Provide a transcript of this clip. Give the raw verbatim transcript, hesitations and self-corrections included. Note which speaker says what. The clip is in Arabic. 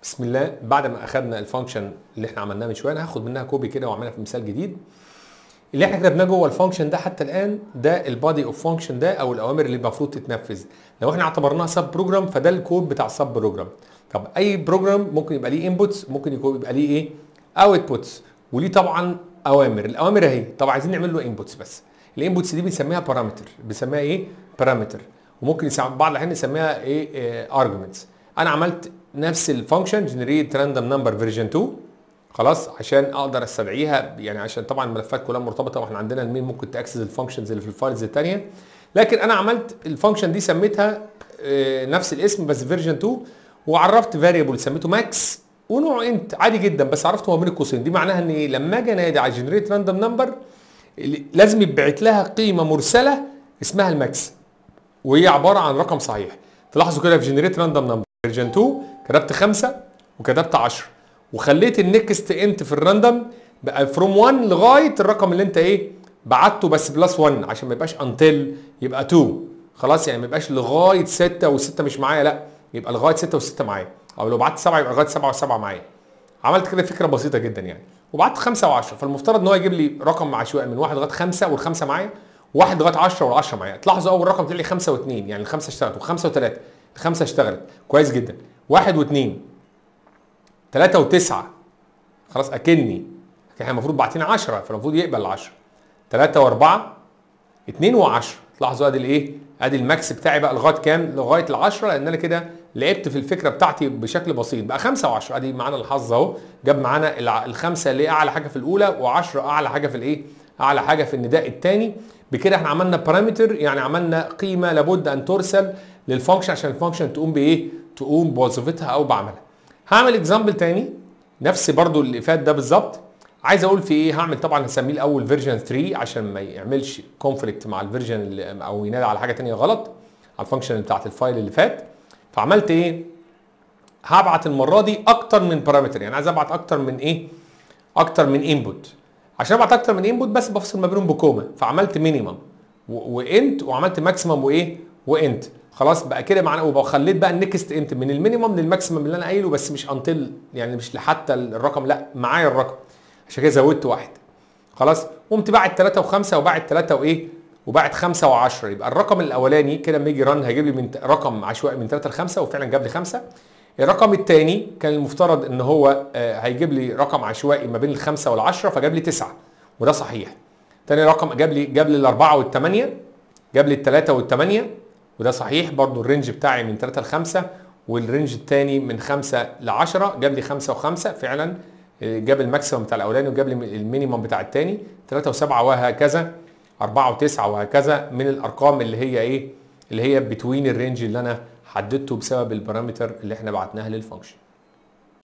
Speaker 1: بسم الله. بعد ما اخدنا الفانكشن اللي احنا عملناه من شويه، انا هاخد منها كوبي كده واعملها في مثال جديد. اللي احنا كتبناه جوه الفانكشن ده حتى الان ده البادي اوف فانكشن ده، او الاوامر اللي المفروض تتنفذ. لو احنا اعتبرناها سب بروجرام فده الكود بتاع السب بروجرام. طب اي بروجرام ممكن يبقى ليه انبوتس، ممكن يكون يبقى ليه ايه اوتبوتس، وليه طبعا اوامر. الاوامر اهي. طب عايزين نعمل له انبوتس، بس الانبوتس دي بنسميها بارامتر، بنسميها ايه بارامتر، وممكن بعض الاحيان نسميها ايه ارجمنتس. انا عملت نفس الفانكشن جنريت راندوم نمبر فيرجن اتنين خلاص عشان اقدر استدعيها، يعني عشان طبعا الملفات كلها مرتبطه، واحنا عندنا المين ممكن تاكسس الفانكشنز اللي في الفايلز الثانيه. لكن انا عملت الفانكشن دي سميتها نفس الاسم بس فيرجن اتنين، وعرفت فاريبل سميته ماكس ونوعه انت عادي جدا، بس عرفته ما بين القوسين. دي معناها ان لما اجي انادي على جنريت راندوم نمبر لازم يتبعت لها قيمه مرسله اسمها الماكس، وهي عباره عن رقم صحيح. تلاحظوا كده في جنريت راندوم نمبر فيرجن اتنين كتبت خمسة وكتبت عشرة، وخليت النكست انت في الراندوم بقى فروم واحد لغايه الرقم اللي انت ايه بعته، بس بلس واحد عشان ما يبقاش انتل، يبقى اتنين خلاص. يعني ما يبقاش لغايه ستة و6 مش معايا، لا يبقى لغايه ستة و6 معايا، او لو بعت سبعة يبقى لغايه سبعة و7 معايا. عملت كده فكره بسيطه جدا يعني. وبعت خمسة و10، فالمفترض ان هو يجيب لي رقم عشوائي من واحد لغايه خمسة، والخمسه معايا، واحد لغايه عشرة وال10 معايا. تلاحظوا اول رقم طلع لي خمسة و2، يعني الخمسه اشتغلت، وخمسة و3 الخمسه اشتغلت كويس جدا. واحد و2 ثلاثة و9 خلاص اكني احنا المفروض باعتين عشرة، فالمفروض يقبل ال عشرة. ثلاثة و4 اتنين و10. تلاحظوا ادي الايه؟ ادي الماكس بتاعي بقى لغايه كام؟ لغايه ال عشرة، لان انا كده لعبت في الفكره بتاعتي بشكل بسيط. بقى خمسة و10. ادي معانا الحظ اهو، جاب معانا الخمسه اللي هي اعلى حاجه في الاولى، و10 اعلى حاجه في الايه؟ اعلى حاجه في النداء الثاني. بكده احنا عملنا بارامتر، يعني عملنا قيمه لابد ان ترسل للفانكشن عشان الفانكشن تقوم بايه؟ تقوم بوظيفتها او بعملها. هعمل اكزامبل ثاني نفس برضو اللي فات ده بالظبط. عايز اقول في ايه؟ هعمل طبعا هسميه الاول فيرجن تلاتة عشان ما يعملش كونفليكت مع الفيرجن او ينادي على حاجه ثانيه غلط على الفانكشن بتاعت الفايل اللي فات. فعملت ايه؟ هبعت المره دي اكتر من بارامتر، يعني عايز ابعت اكتر من ايه؟ اكتر من انبوت. عشان ابعت اكتر من انبوت بس بفصل ما بينهم بكوما، فعملت مينيمم وانت، وعملت ماكسيمم وايه؟ وانت. خلاص بقى كده معانا، وخليت بقى النكست انت من المينيمم للماكسيمم اللي انا قايله، بس مش انتل، يعني مش لحتى الرقم، لا معايا الرقم، عشان كده زودت واحد. خلاص قمت باعت ثلاثة و5 وباعت ثلاثة وايه؟ وباعت خمسة و10. يبقى الرقم الاولاني كده لما يجي رن هيجيب لي من رقم عشوائي من ثلاثة ل خمسة، وفعلا جاب لي خمسة. الرقم الثاني كان المفترض ان هو هيجيب لي رقم عشوائي ما بين الخمسة والعشرة، فجاب لي تسعة وده صحيح. ثاني رقم جاب لي جاب لي الاربعة والثمانية، جاب لي الثلاثة والثمانية وده صحيح برضو. الرينج بتاعي من ثلاثة ل خمسة، والرينج الثاني من خمسة ل عشرة، جاب لي خمسة و5 فعلا، جاب الماكسيمم بتاع الاولاني وجاب لي المينيمم بتاع الثاني. ثلاثة و7 وهكذا، أربعة و9 وهكذا، من الارقام اللي هي ايه؟ اللي هي بتوين الرينج اللي انا حددته بسبب البارامتر اللي احنا بعتناها للفانكشن.